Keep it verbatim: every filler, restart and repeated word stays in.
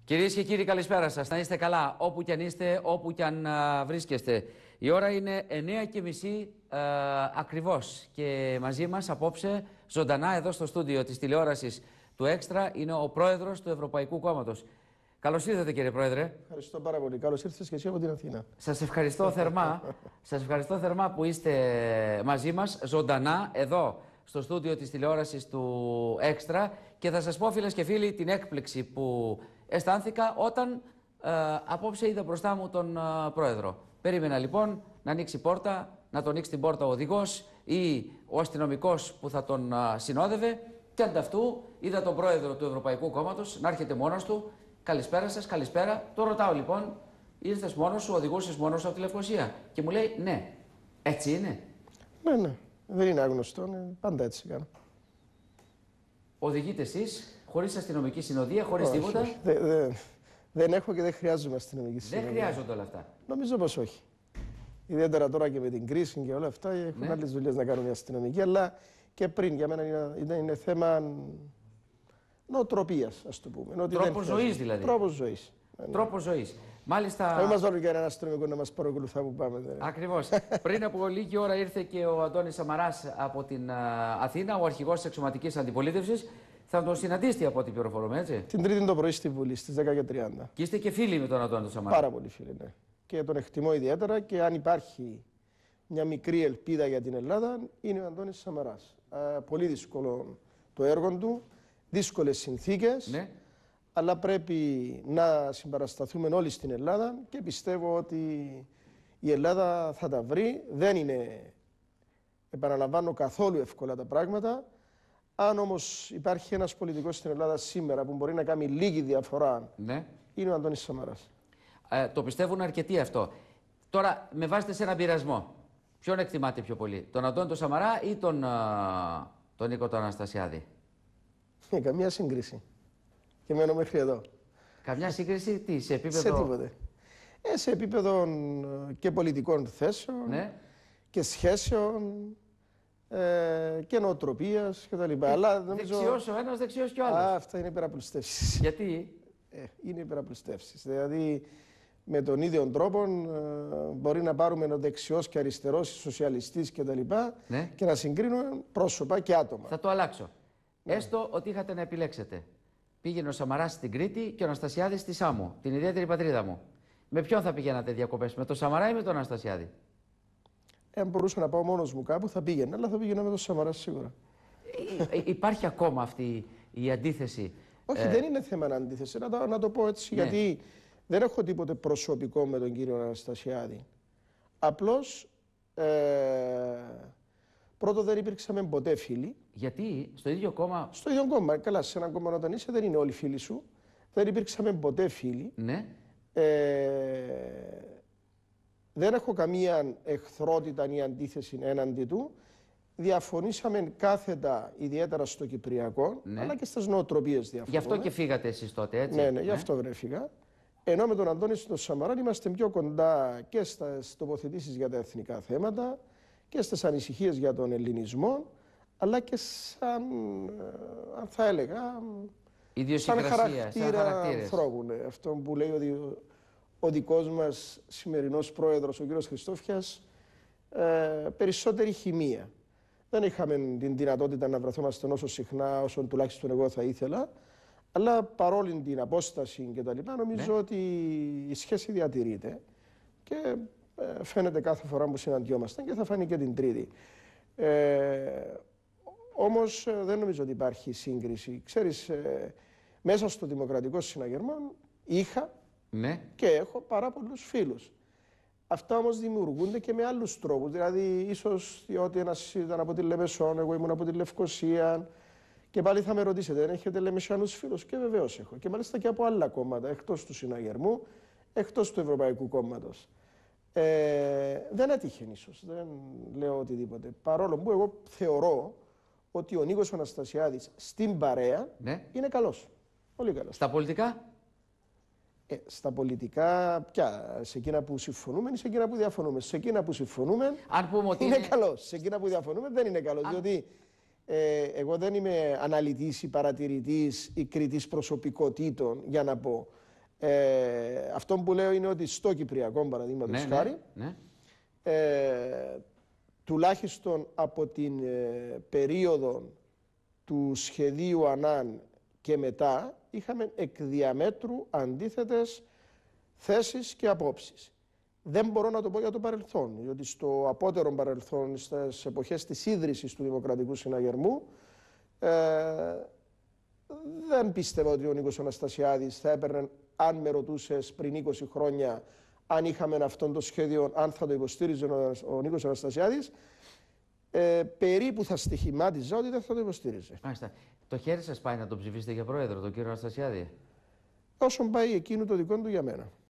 Κυρίες και κύριοι, καλησπέρα σας. Να είστε καλά, όπου κι αν είστε, όπου κι αν α, βρίσκεστε. Η ώρα είναι εννιά και μισή ακριβώς και μαζί μας απόψε, ζωντανά εδώ στο στούντιο της τηλεόρασης του Έξτρα, είναι ο πρόεδρος του Ευρωπαϊκού Κόμματος. Καλώς ήρθατε, κύριε Πρόεδρε. Ευχαριστώ πάρα πολύ. Καλώς ήρθες και εσύ από την Αθήνα. Σας ευχαριστώ θερμά. Σας ευχαριστώ θερμά που είστε μαζί μας, ζωντανά, εδώ στο στούντιο της τηλεόρασης του Έξτρα, και θα σας πω, φίλες και φίλοι, την έκπληξη που αισθάνθηκα όταν ε, απόψε είδα μπροστά μου τον ε, πρόεδρο. Περίμενα λοιπόν να ανοίξει πόρτα, να τον ανοίξει την πόρτα ο οδηγός ή ο αστυνομικός που θα τον ε, συνόδευε, και ανταυτού είδα τον πρόεδρο του Ευρωπαϊκού Κόμματος να έρχεται μόνος του. Καλησπέρα σας, καλησπέρα. Το ρωτάω λοιπόν, ήρθες μόνος σου, οδηγούσες μόνος σου από τη Λευκοσία? Και μου λέει ναι. Έτσι είναι? Ναι, ναι. Δεν είναι άγνωστο. Ναι. Πάντα έτσι κάνω. Οδηγείτε εσείς, χωρίς αστυνομική συνοδεία, χωρίς όχι, τίποτα? Όχι. Δε, δε, δεν έχω και δεν χρειάζομαι αστυνομική συνοδεία. Δεν χρειάζονται όλα αυτά. Νομίζω πως όχι. Ιδιαίτερα τώρα και με την κρίση και όλα αυτά έχουν ναι. άλλες δουλειές να κάνουν οι αστυνομικοί, αλλά και πριν για μένα είναι, είναι, είναι θέμα νοοτροπίας, ας το πούμε. Τρόπο ζωής δηλαδή. Τρόπο ζωής. Τρόπο ζωής. Μάλιστα. Δεν μας βάλουν και έναν αστυνομικό να μας παρακολουθά που πάμε. Δε. Ακριβώς. Πριν από λίγη ώρα ήρθε και ο Αντώνης Σαμαράς από την α, Αθήνα, ο αρχηγός της εξωματικής αντιπολίτευσης. Θα τον συναντήσετε από ό,τι πληροφορούμε, έτσι? Την Τρίτη το πρωί στη Βουλή, στις δέκα και τριάντα. Και είστε και φίλοι με τον Αντώνη Σαμαρά? Πάρα πολύ φίλοι, ναι. Και τον εκτιμώ ιδιαίτερα, και αν υπάρχει μια μικρή ελπίδα για την Ελλάδα, είναι ο Αντώνης Σαμαράς. Α, πολύ δύσκολο το έργο του, δύσκολες συνθήκες. Ναι. Αλλά πρέπει να συμπαρασταθούμε όλοι στην Ελλάδα και πιστεύω ότι η Ελλάδα θα τα βρει. Δεν είναι, επαναλαμβάνω, καθόλου εύκολα τα πράγματα. Αν όμως υπάρχει ένας πολιτικός στην Ελλάδα σήμερα που μπορεί να κάνει λίγη διαφορά, ναι, είναι ο Αντώνης Σαμαράς. Ε, το πιστεύουν αρκετοί αυτό. Τώρα με βάζετε σε έναν πειρασμό. Ποιον εκτιμάτε πιο πολύ, τον Αντώνη τον Σαμαρά ή τον, α, τον Νίκο τον Αναστασιάδη? Ε, καμία σύγκριση. Και μένω μέχρι εδώ. Καμιά σύγκριση, τι, σε επίπεδο... Σε τίποτε. Ε, σε επίπεδο και πολιτικών θέσεων, ναι, και σχέσεων ε, και νοοτροπίας κτλ. Ε, Αλλά νομίζω... Δεξιός ο ένας, δεξιός και ο άλλος. Α, αυτά είναι υπεραπλουστεύσεις. Γιατί? Ε, είναι υπεραπλουστεύσεις. Δηλαδή, με τον ίδιο τρόπο ε, μπορεί να πάρουμε ο δεξιός και αριστερός, σοσιαλιστής κτλ. Ναι. Και να συγκρίνουμε πρόσωπα και άτομα. Θα το αλλάξω. Ναι. Έστω ότι είχατε να επιλέξετε. Πήγαινε ο Σαμαράς στην Κρήτη και ο Αναστασιάδης στη Σάμο, την ιδιαίτερη πατρίδα μου. Με ποιον θα πηγαίνατε διακοπές, με τον Σαμαρά ή με τον Αναστασιάδη? Εάν μπορούσα να πάω μόνος μου κάπου θα πήγαινα, αλλά θα πήγαινα με τον Σαμαρά σίγουρα. Υ, υπάρχει ακόμα αυτή η αντίθεση? Όχι, ε... δεν είναι θέμα αντίθεση, να το, να το πω έτσι, ναι, γιατί δεν έχω τίποτε προσωπικό με τον κύριο Αναστασιάδη. Απλώς, ε... πρώτο, δεν υπήρξαμε ποτέ φίλοι. Γιατί, στο ίδιο κόμμα? Στο ίδιο κόμμα. Καλά, σε ένα κόμμα όταν είσαι δεν είναι όλοι φίλοι σου. Δεν υπήρξαμε ποτέ φίλοι. Ναι. Ε, δεν έχω καμία εχθρότητα ή αντίθεση έναντι του. Διαφωνήσαμε κάθετα, ιδιαίτερα στο Κυπριακό, ναι, αλλά και στις νοοτροπίες διαφωνούμε. Γι' αυτό και φύγατε εσείς τότε, έτσι? Ναι, ναι, γι' αυτό δεν έφυγα. Ενώ με τον Αντώνη στον Σαμαρά είμαστε πιο κοντά και στις τοποθετήσεις για τα εθνικά θέματα και στις ανησυχίες για τον ελληνισμό, αλλά και σαν, αν θα έλεγα, σαν χαρακτήρα ανθρώπου. Ναι. Αυτό που λέει ο, ο δικός μας σημερινός πρόεδρος, ο κύριος Χριστόφιας, ε, περισσότερη χημεία. Δεν είχαμε την δυνατότητα να βρεθόμαστε όσο συχνά, όσο τουλάχιστον εγώ θα ήθελα, αλλά παρόλη την απόσταση και τα λοιπά, νομίζω, ναι, ότι η σχέση διατηρείται και ε, φαίνεται κάθε φορά που συναντιόμαστε και θα φανεί και την Τρίτη. Ε, Όμως δεν νομίζω ότι υπάρχει σύγκριση. Ξέρεις, ε, μέσα στο Δημοκρατικό Συναγερμό είχα, ναι, και έχω πάρα πολλούς φίλους. Αυτά όμως δημιουργούνται και με άλλους τρόπους. Δηλαδή, ίσως διότι ένας ήταν από τη Λεμεσόν, εγώ ήμουν από τη Λευκοσία. Και πάλι θα με ρωτήσετε, δεν έχετε Λεμεσιανούς φίλους? Και βεβαίως έχω. Και μάλιστα και από άλλα κόμματα, εκτός του Συναγερμού, εκτός του Ευρωπαϊκού Κόμματος. Ε, δεν έτυχε ίσως, δεν λέω οτιδήποτε. Παρόλο που εγώ θεωρώ ότι ο Νίκος Αναστασιάδης στην παρέα, ναι, είναι καλός. Πολύ καλός. Στα πολιτικά? Ε, στα πολιτικά, πια, σε εκείνα που συμφωνούμε ή σε εκείνα που διαφωνούμε? Σε εκείνα που συμφωνούμε, αν πούμε ότι είναι, είναι καλός. Σε εκείνα που διαφωνούμε δεν είναι καλός. Αν... Διότι ε, εγώ δεν είμαι αναλυτής ή παρατηρητής ή κριτής προσωπικότητων για να πω. Ε, αυτό που λέω είναι ότι στο Κυπριακό, παραδείγματος Ναι, χάρη, ναι, ε, τουλάχιστον από την ε, περίοδο του σχεδίου Ανάν και μετά, είχαμε εκ διαμέτρου αντίθετες θέσεις και απόψεις. Δεν μπορώ να το πω για το παρελθόν, διότι στο απότερο παρελθόν, στις εποχές της ίδρυσης του Δημοκρατικού Συναγερμού, ε, δεν πίστευα ότι ο Νίκος Αναστασιάδης θα έπαιρνε, αν με ρωτούσες πριν είκοσι χρόνια, αν είχαμε αυτό το σχέδιο, αν θα το υποστήριζε ο Νίκος Αναστασιάδης, ε, περίπου θα στοιχημάτιζα ότι δεν θα το υποστήριζε. Μάλιστα. Το χέρι σας πάει να τον ψηφίσετε για πρόεδρο, τον κύριο Αναστασιάδη? Όσον πάει εκείνου το δικό του για μένα.